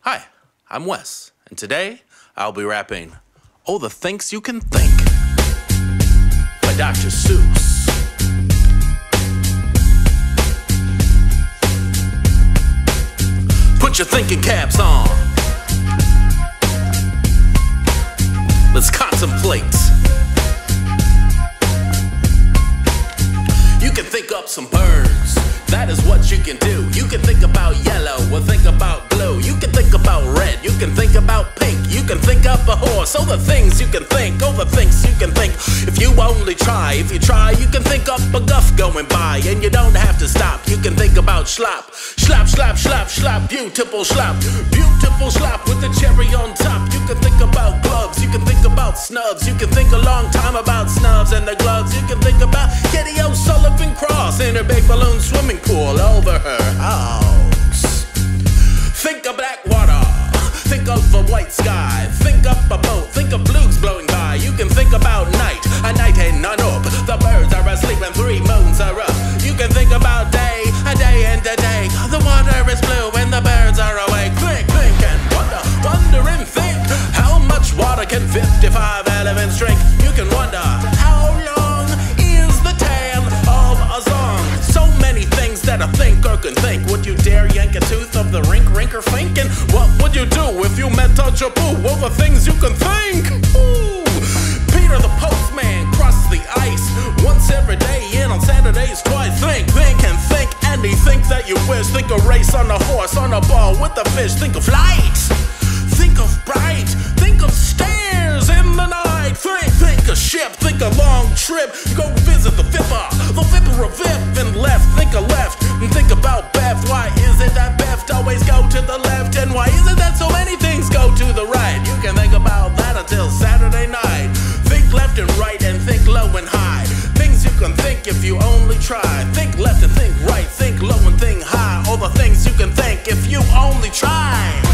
Hi, I'm Wes, and today I'll be rapping Oh the Things You Can Think by Dr. Seuss. Put your thinking caps on. Let's contemplate. You can think up some birds. That is what you can do. You can think about yellow or think about blue. You can think about red. You can think about pink. You can think up a horse. Oh, the things you can think. Oh, the things you can think. If you only try. If you try, you can think up a guff going by. And you don't have to stop. You can think about slop. Slop, slop, slop, slop. Beautiful slop. Beautiful slop with the cherry on top. You can think about gloves. You can think about snubs. You can think a long time about snubs and the gloves. You can think about Kitty O'Sullivan Cross in her big balloon swimming pool over her house. Think of black water. Think of a white sky. Think up a boat. Think of blues blowing by. You can think about night. A night ain't none up. The birds are asleep and 3 moons are up. You can think about day. A day and a day. The water is blue and the birds are awake. Think, think and wonder. Wonder and think. How much water can 55 elements drink? You can wonder how long is the tale of a song. So many things that a thinker can think. Would you dare yank a tooth of the rinker thinking? What would you do if you met a Jabu? Well, the things you can think. Ooh. Peter the postman crossed the ice once every day and on Saturdays twice. Think, think and think. Anything that you wish. Think a race on a horse, on a ball with a fish. Think of light. Think of bright. Think of stairs in the night. Think a ship. Think a long trip. Go visit the Vipper. The Vipper of Vip and left. Think a left. And think about Beth. Why is it that Beth always go to the left? And why is it that so many things go to the right? You can think about that until Saturday night. Think left and right and think low and high. Things you can think if you only try. Think left and think right. Think low and think high. All the things you can think if you only try.